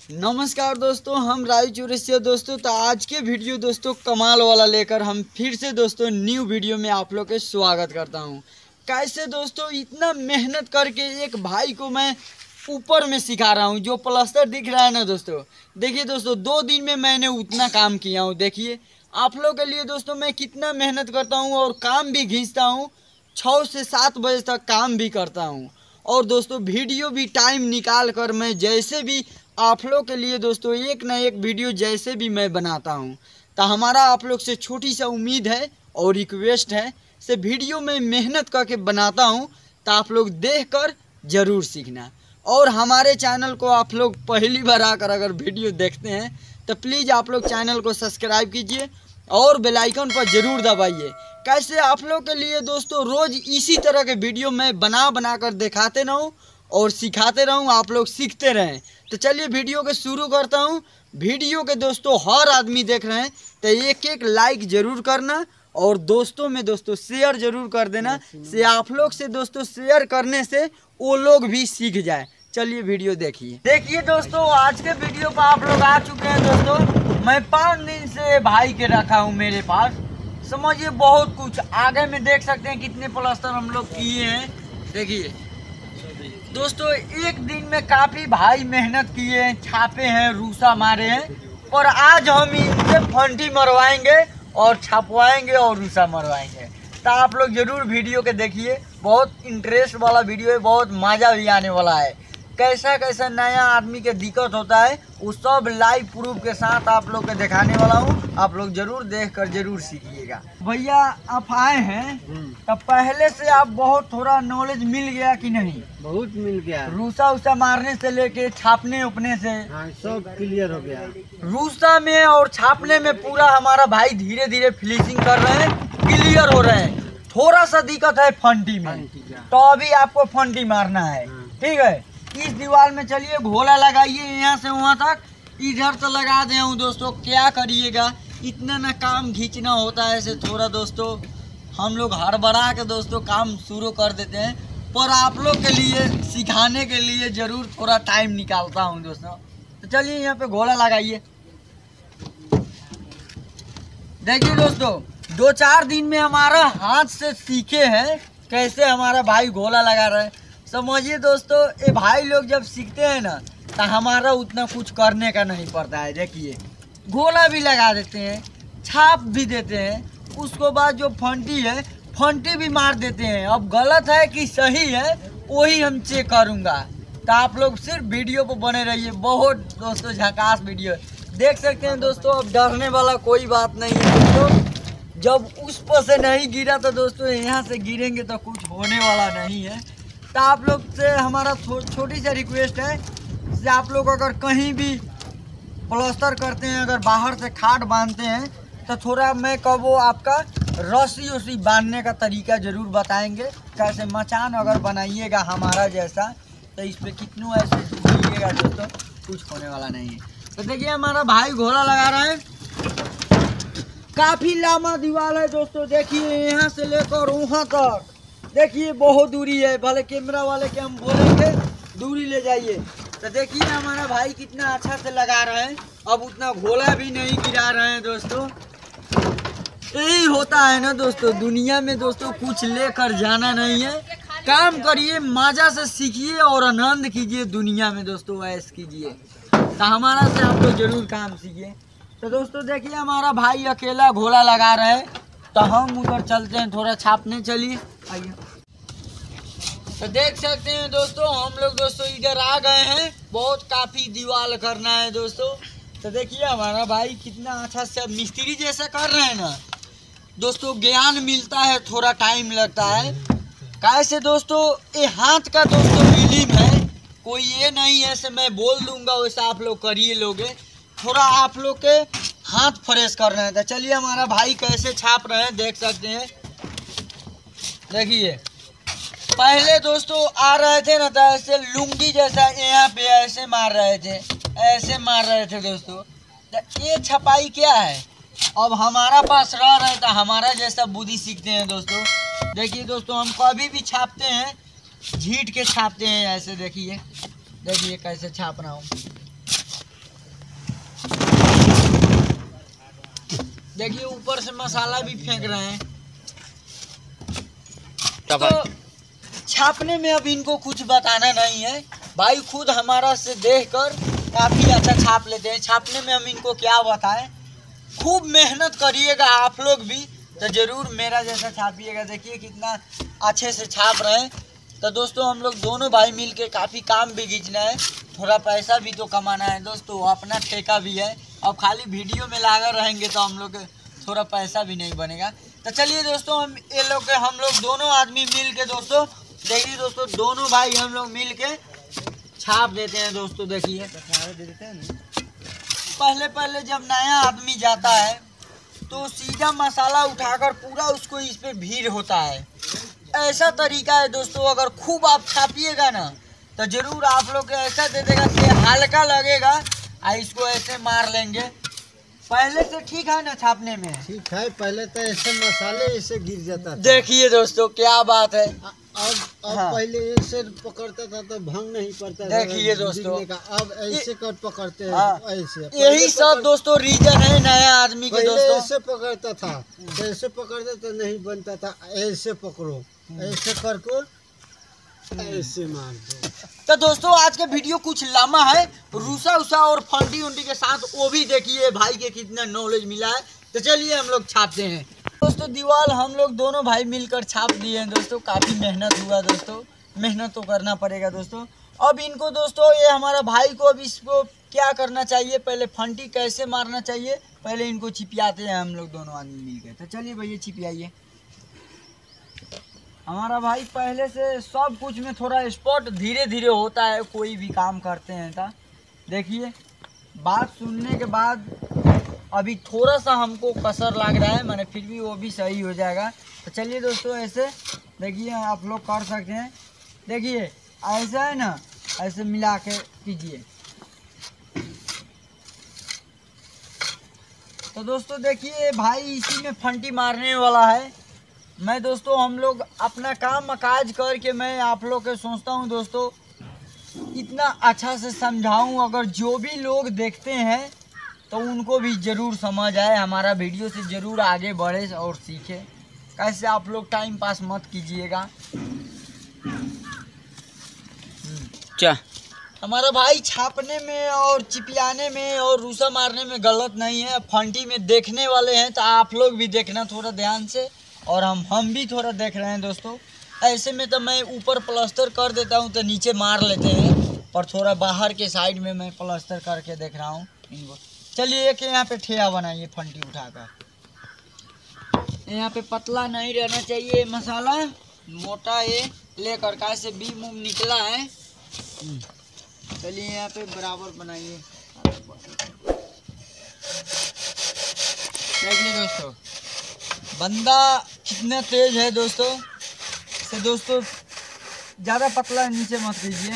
नमस्कार दोस्तों, हम राजू चौरसिया दोस्तों। तो आज के वीडियो दोस्तों कमाल वाला लेकर हम फिर से दोस्तों न्यू वीडियो में आप लोग के स्वागत करता हूं। कैसे दोस्तों इतना मेहनत करके एक भाई को मैं ऊपर में सिखा रहा हूं। जो प्लास्टर दिख रहा है ना दोस्तों, देखिए दोस्तों 2 दिन में मैंने उतना काम किया हूँ। देखिए आप लोग के लिए दोस्तों मैं कितना मेहनत करता हूँ और काम भी खींचता हूँ। 6 से 7 बजे तक काम भी करता हूँ और दोस्तों वीडियो भी टाइम निकाल कर मैं जैसे भी आप लोग के लिए दोस्तों एक ना एक वीडियो जैसे भी मैं बनाता हूं। तो हमारा आप लोग से छोटी सा उम्मीद है और रिक्वेस्ट है से वीडियो में मेहनत करके बनाता हूं, तो आप लोग देख कर ज़रूर सीखना। और हमारे चैनल को आप लोग पहली बार आकर अगर वीडियो देखते हैं तो प्लीज़ आप लोग चैनल को सब्सक्राइब कीजिए और बेल आइकन पर ज़रूर दबाइए। कैसे आप लोग के लिए दोस्तों रोज़ इसी तरह के वीडियो मैं बना कर दिखाते रहूँ और सिखाते रहूँ, आप लोग सीखते रहें। तो चलिए वीडियो के शुरू करता हूँ। वीडियो के दोस्तों हर आदमी देख रहे हैं तो एक लाइक ज़रूर करना और दोस्तों में दोस्तों शेयर ज़रूर कर देना। से आप लोग से दोस्तों शेयर करने से वो लोग भी सीख जाए। चलिए वीडियो देखिए दोस्तों, आज के वीडियो पर आप लोग आ चुके हैं दोस्तों। मैं 5 दिन से भाई के रखा हूँ मेरे पास, समझिए बहुत कुछ। आगे में देख सकते हैं कितने प्लास्टर हम लोग किए हैं। देखिए दोस्तों एक दिन में काफ़ी भाई मेहनत किए हैं, छापे हैं, रूसा मारे हैं। और आज हम इनसे फंटी मरवाएंगे और छपवाएंगे और रूसा मरवाएंगे। तो आप लोग ज़रूर वीडियो के देखिए, बहुत इंटरेस्ट वाला वीडियो है, बहुत मज़ा भी आने वाला है। कैसा कैसा नया आदमी के दिक्कत होता है वो सब लाइव प्रूफ के साथ आप लोग के दिखाने वाला हूँ। आप लोग जरूर देख कर जरूर सीखिएगा। भैया आप आए हैं तब पहले से आप बहुत थोड़ा नॉलेज मिल गया कि नहीं? बहुत मिल गया। रूसा उसा मारने से लेके छापने उपने से हाँ, सब क्लियर हो गया। रूसा में और छापने में पूरा हमारा भाई धीरे धीरे फिनिशिंग कर रहे हैं, क्लियर हो रहे हैं। थोड़ा सा दिक्कत है फंटी में, तो अभी आपको फंटी मारना है। ठीक है, इस दीवार में चलिए घोला लगाइए यहाँ से वहाँ तक, इधर तो लगा दे हूँ दोस्तों। क्या करिएगा, इतना ना काम खींचना होता है ऐसे थोड़ा दोस्तों। हम लोग हड़बड़ा के दोस्तों काम शुरू कर देते हैं, पर आप लोग के लिए सिखाने के लिए ज़रूर थोड़ा टाइम निकालता हूँ दोस्तों। तो चलिए यहाँ पे घोला लगाइए। देखिए दोस्तों 2-4 दिन में हमारा हाथ से सीखे हैं कैसे हमारा भाई घोला लगा रहा है। समझिए दोस्तों ये भाई लोग जब सीखते हैं ना तो हमारा उतना कुछ करने का नहीं पड़ता है। देखिए घोला भी लगा देते हैं, छाप भी देते हैं, उसको बाद जो फंटी है फंटी भी मार देते हैं। अब गलत है कि सही है वही हम चेक करूँगा। तो आप लोग सिर्फ वीडियो पर बने रहिए, बहुत दोस्तों झकास वीडियो देख सकते हैं दोस्तों। अब डरने वाला कोई बात नहीं है दोस्तों। जब उस पर से नहीं गिरा तो दोस्तों यहाँ से गिरेंगे तो कुछ होने वाला नहीं है। तो आप लोग से हमारा छोटी सी रिक्वेस्ट है कि आप लोग अगर कहीं भी प्लास्टर करते हैं, अगर बाहर से खाट बांधते हैं तो थोड़ा मैं कहो आपका रस्सी उसी बांधने का तरीका ज़रूर बताएंगे। कैसे मचान अगर बनाइएगा हमारा जैसा तो इस पर कितनों ऐसे झूलिएगा दोस्तों, कुछ होने वाला नहीं है। तो देखिए हमारा भाई घोड़ा लगा रहा है, काफ़ी लंबा दीवार है दोस्तों। देखिए यहाँ से लेकर वहाँ तक देखिए बहुत दूरी है। भले कैमरा वाले के हम बोलेंगे दूरी ले जाइए। तो देखिए हमारा भाई कितना अच्छा से लगा रहे हैं। अब उतना घोला भी नहीं गिरा रहे हैं दोस्तों। यही होता है ना दोस्तों दुनिया में दोस्तों, कुछ लेकर जाना नहीं है। काम करिए, मजा से सीखिए और आनंद कीजिए दुनिया में दोस्तों, ऐश कीजिए। तो हमारा से आप लोग जरूर काम सीखिए। तो दोस्तों देखिए हमारा भाई अकेला घोला लगा रहे हैं, तो हम उधर चलते हैं थोड़ा छापने। चलिए आइए। तो देख सकते हैं दोस्तों हम लोग दोस्तों इधर आ गए हैं। बहुत काफ़ी दीवार करना है दोस्तों। तो देखिए हमारा भाई कितना अच्छा से मिस्त्री जैसा कर रहे हैं ना दोस्तों। ज्ञान मिलता है, थोड़ा टाइम लगता है। कैसे दोस्तों ये हाथ का दोस्तों इल्म है, कोई ये नहीं है से मैं बोल दूंगा वैसा आप लोग करिए लोगे। थोड़ा आप लोग के हाथ फ्रेश कर रहे हैं। तो चलिए हमारा भाई कैसे छाप रहे हैं देख सकते हैं। देखिए पहले दोस्तों आ रहे थे ना तो ऐसे लुंगी जैसा यहाँ पे ऐसे मार रहे थे, ऐसे मार रहे थे दोस्तों। तो ये छपाई क्या है, अब हमारा पास रह रहे तो हमारा जैसा बुद्धि सीखते हैं दोस्तों। देखिए दोस्तों हम कभी भी छापते हैं झीट के छापते हैं ऐसे। देखिए कैसे छाप रहा हूँ। देखिए ऊपर से मसाला भी फेंक रहे हैं। क्या तो छापने में अब इनको कुछ बताना नहीं है, भाई खुद हमारा से देखकर काफी अच्छा छाप लेते हैं। छापने में हम इनको क्या बताएं, खूब मेहनत करिएगा आप लोग भी तो जरूर मेरा जैसा छापिएगा। देखिए कितना अच्छे से छाप रहे हैं। तो दोस्तों हम लोग दोनों भाई मिलके काफ़ी काम भी खींचना है, थोड़ा पैसा भी तो कमाना है दोस्तों, अपना ठेका भी है। अब खाली वीडियो में लगा रहेंगे तो हम लोग थोड़ा पैसा भी नहीं बनेगा। तो चलिए दोस्तों हम लोग दोनों आदमी मिल के दोस्तों, देखिए दोस्तों दोनों भाई हम लोग मिल के छाप देते हैं दोस्तों। देखिए पहले जब नया आदमी जाता है तो सीधा मसाला उठाकर पूरा उसको इस पे भीड़ होता है। ऐसा तरीका है दोस्तों, अगर खूब आप छापिएगा ना तो जरूर आप लोग को ऐसा दे देगा कि हल्का लगेगा और इसको ऐसे मार लेंगे। पहले से ठीक है ना छापने में? ठीक है, पहले तो ऐसे मसाले ऐसे गिर जाता था। देखिए दोस्तों क्या बात है। अब हाँ। पहले ऐसे पकड़ता था तो भंग नहीं पड़ता था। देखिए दोस्तों गिरने का। अब ऐसे कर पकड़ते हैं। हाँ। ऐसे यही सब दोस्तों रीजन है नया आदमी के पहले दोस्तों। ऐसे पकड़ता था तो ऐसे पकड़ते तो नहीं बनता था। ऐसे पकड़ो, ऐसे करको ऐसे मार दो। तो दोस्तों आज का वीडियो कुछ लंबा है, रूसा उसा और फंडी उंडी के साथ वो भी देखिए भाई के कितना नॉलेज मिला है। तो चलिए हम लोग छापते हैं दोस्तों। दीवार हम लोग दोनों भाई मिलकर छाप दिए हैं दोस्तों। काफ़ी मेहनत हुआ दोस्तों, मेहनत तो करना पड़ेगा दोस्तों। अब इनको दोस्तों ये हमारा भाई को अब इसको क्या करना चाहिए, पहले फंटी कैसे मारना चाहिए, पहले इनको छिपियाते हैं हम लोग दोनों आदमी मिलकर। तो चलिए भैया छिपियाइए। हमारा भाई पहले से सब कुछ में थोड़ा स्पॉट धीरे धीरे होता है, कोई भी काम करते हैं तो देखिए बात सुनने के बाद अभी थोड़ा सा हमको कसर लग रहा है, मैंने फिर भी वो भी सही हो जाएगा। तो चलिए दोस्तों ऐसे देखिए आप लोग कर सकते हैं। देखिए ऐसा है ना, ऐसे मिला के कीजिए। तो दोस्तों देखिए भाई इसी में फंटी मारने वाला है। मैं दोस्तों हम लोग अपना काम काज करके मैं आप लोग के सोचता हूँ दोस्तों इतना अच्छा से समझाऊँ, अगर जो भी लोग देखते हैं तो उनको भी ज़रूर समझ आए, हमारा वीडियो से ज़रूर आगे बढ़े और सीखे। कैसे आप लोग टाइम पास मत कीजिएगा। क्या हमारा भाई छापने में और चिपियाने में और रूसा मारने में गलत नहीं है, फंटी में देखने वाले हैं तो आप लोग भी देखना थोड़ा ध्यान से, और हम भी थोड़ा देख रहे हैं दोस्तों। ऐसे में तो मैं ऊपर प्लास्टर कर देता हूँ तो नीचे मार लेते हैं, और थोड़ा बाहर के साइड में मैं प्लास्टर करके देख रहा हूँ इनको। चलिए एक यहाँ पे ठेया बनाइए फंटी उठाकर। यहाँ पे पतला नहीं रहना चाहिए मसाला, मोटा ये लेकर का से बीम मुम निकला है। चलिए यहाँ पे बराबर बनाइए। देखिए दोस्तों बंदा कितना तेज है दोस्तों। से दोस्तों ज़्यादा पतला नीचे मत कीजिए।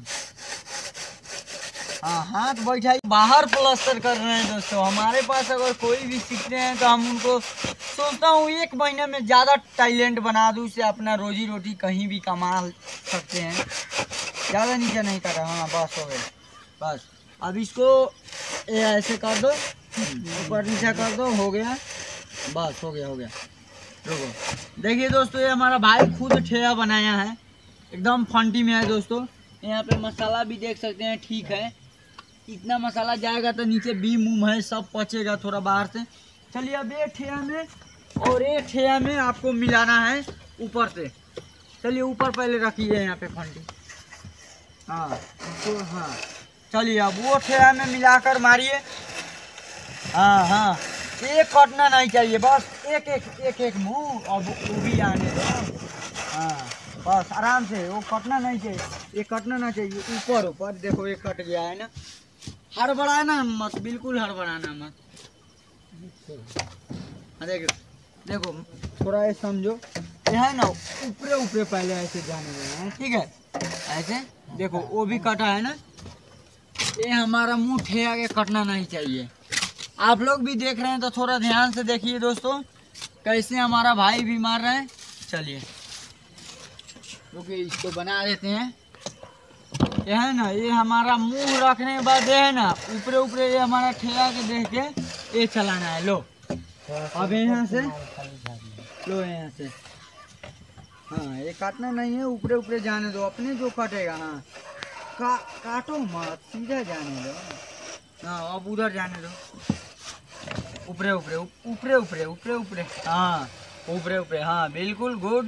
हाँ हाथ बैठाइए। बाहर प्लास्टर कर रहे हैं दोस्तों। हमारे पास अगर कोई भी सीखते हैं तो हम उनको सोचता हूँ 1 महीने में ज़्यादा टैलेंट बना दूँ, से अपना रोजी रोटी कहीं भी कमा सकते हैं। ज़्यादा नीचे नहीं कर रहा। हाँ बस हो गया, बस अब इसको ऐसे कर दो, ऊपर नीचे कर दो, हो गया, बस हो गया रुको। देखिए दोस्तों ये हमारा भाई खुद ठेया बनाया है, एकदम फंटी में है दोस्तों। यहाँ पे मसाला भी देख सकते हैं, ठीक है। इतना मसाला जाएगा तो नीचे बीम उम है सब पचेगा थोड़ा बाहर से। चलिए अब एक ठेया में और एक ठेया में आपको मिलाना है ऊपर से। चलिए ऊपर पहले रखिए यहाँ पे फंटी। हाँ तो हाँ चलिए अब वो ठेया में मिलाकर मारिए। हाँ एक कटना नहीं चाहिए, बस एक मुंह, अब वो भी आने दो। हाँ बस आराम से, वो कटना नहीं चाहिए, ये कटना ना चाहिए। ऊपर देखो ये कट गया है ना, हड़बड़ाना मत, बिल्कुल हड़बड़ाना मत। देखो थोड़ा ये समझो, ये है ना ऊपरे पहले ऐसे जाने देना है, ठीक है। ऐसे देखो वो भी कटा है ना, ये हमारा मुंह ठेया के कटना नहीं चाहिए। आप लोग भी देख रहे हैं तो थोड़ा ध्यान से देखिए दोस्तों कैसे हमारा भाई भी मार रहे हैं। चलिए रुकिए इसको बना देते हैं। ये है ना, ये हमारा मुंह रखने के बाद ये है ना ऊपरे ये हमारा ठेया के देख के ये चलाना है। लो अब यहाँ से लो, यहाँ से हाँ, ये काटना नहीं है, ऊपरे ऊपरे जाने दो, अपने जो कटेगा। हाँ, काटो मत, सीधा जाने दो। हाँ, अब उधर जाने दो, ऊपरे ऊपरे ऊपरे ऊपरे ऊपरे ऊपरे, हाँ ऊपरे ऊपरे, हाँ बिल्कुल गुड।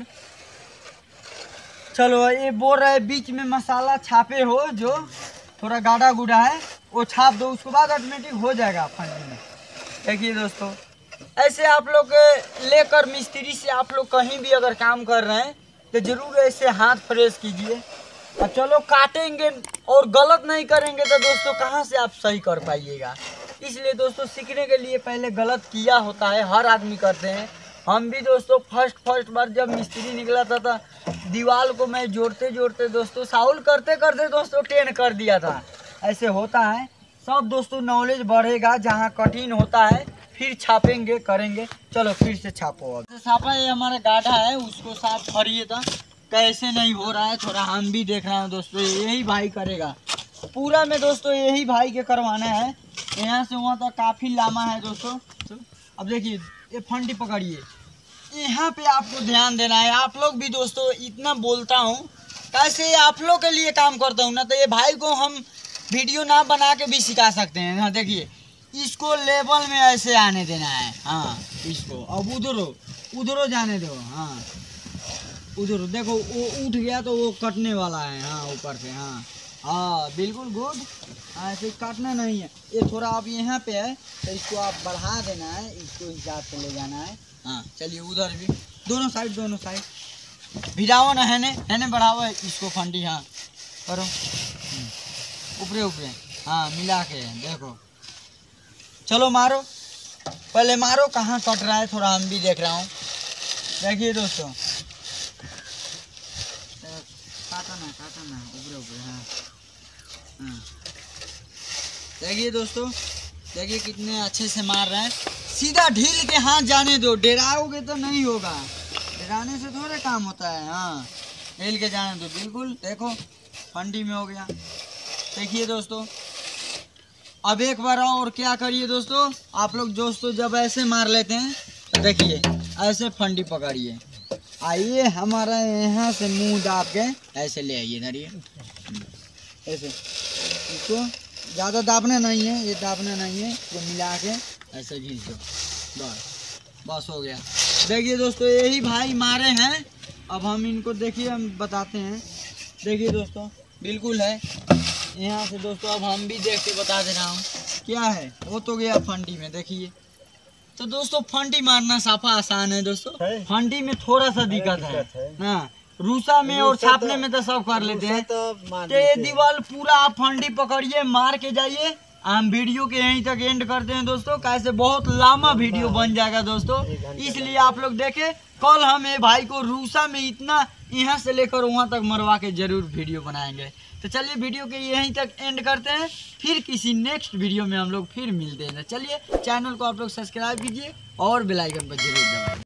चलो, ये बोल रहे बीच में मसाला छापे हो जो थोड़ा गाढ़ा गुढ़ा है वो छाप दो, उसके बाद ऑटोमेटिक हो जाएगा फंडी में। देखिए दोस्तों, ऐसे आप लोग लेकर मिस्त्री से आप लोग कहीं भी अगर काम कर रहे हैं तो जरूर ऐसे हाथ फ्रेश कीजिए। अब चलो काटेंगे और गलत नहीं करेंगे तो दोस्तों कहाँ से आप सही कर पाइएगा। इसलिए दोस्तों सीखने के लिए पहले गलत किया होता है, हर आदमी करते हैं। हम भी दोस्तों फर्स्ट बार जब मिस्त्री निकला था दीवार को मैं जोड़ते जोड़ते दोस्तों साउल करते करते दोस्तों टेन कर दिया था। ऐसे होता है सब दोस्तों, नॉलेज बढ़ेगा। जहाँ कठिन होता है फिर छापेंगे करेंगे। चलो फिर से छापो। अब छापा, ये हमारा गाढ़ा है उसको साफ करिए था, कैसे नहीं हो रहा है थोड़ा हम भी देख रहे हैं दोस्तों। यही भाई करेगा पूरा में दोस्तों, यही भाई के करवाना है। यहाँ से वहाँ तक काफ़ी लामा है दोस्तों। अब देखिए, ये फंडी पकड़िए, यहाँ पे आपको ध्यान देना है। आप लोग भी दोस्तों, इतना बोलता हूँ कैसे आप लोग के लिए काम करता हूँ ना, तो ये भाई को हम वीडियो ना बना के भी सिखा सकते हैं ना। देखिए, इसको लेवल में ऐसे आने देना है। हाँ, इसको अब उधरो जाने दो। हाँ, उधर देखो, वो उठ गया तो वो कटने वाला है। हाँ, ऊपर से। हाँ हाँ बिल्कुल गुड। ऐसे काटना नहीं है, ये थोड़ा आप यहाँ पे है तो इसको आप बढ़ा देना है, इसको हिसाब से ले जाना है। हाँ चलिए, उधर भी दोनों साइड भिड़ाओ ना, है बढ़ाओ इसको फंडी। हाँ करो, ऊपरे ऊपरे, हाँ मिला के देखो। चलो मारो, पहले मारो, कहाँ कट रहा है थोड़ा हम भी देख रहा हूँ। देखिए दोस्तों, काटा ना ऊपरे। हाँ हाँ, देखिए दोस्तों, देखिए कितने अच्छे से मार रहे हैं। सीधा ढील के हाथ जाने दो, डराओगे तो नहीं होगा, डराने से थोड़ा काम होता है। हाँ, ढील के जाने दो बिल्कुल। देखो फंडी में हो गया। देखिए दोस्तों, अब एक बार और क्या करिए दोस्तों, आप लोग दोस्तों जब ऐसे मार लेते हैं तो देखिए ऐसे फंडी पकड़िए। आइए हमारा यहाँ से मुंह दाब के ऐसे ले आइए, धरिए ऐसे। इसको ज़्यादा दाबना नहीं है, ये दाबना नहीं है, तो मिला के ऐसे घिस दो, बस हो गया। देखिए दोस्तों, यही भाई मारे हैं। अब हम इनको देखिए, हम बताते हैं। देखिए दोस्तों, बिल्कुल है यहाँ से दोस्तों। अब हम भी देख के बता दे रहा हूँ क्या है। वो तो गया फंडी में, देखिए। तो दोस्तों फंडी मारना साफा आसान है दोस्तों, फंडी में थोड़ा सा दिक्कत है ना। रूसा में और छापने में तो सब कर लेते हैं। तो ये दीवार पूरा आप फंडी पकड़िए, मार के जाइए। हम वीडियो के यहीं तक एंड करते हैं दोस्तों, कैसे बहुत लंबा वीडियो बन जाएगा दोस्तों। इसलिए आप लोग देखें, कल हम ये भाई को रूसा में इतना यहाँ से लेकर वहाँ तक मरवा के जरूर वीडियो बनाएंगे। तो चलिए वीडियो के यहीं तक एंड करते हैं, फिर किसी नेक्स्ट वीडियो में हम लोग फिर मिलते हैं। चलिए चैनल को आप लोग सब्सक्राइब कीजिए और बेल आइकन पर जरूर दबाइए।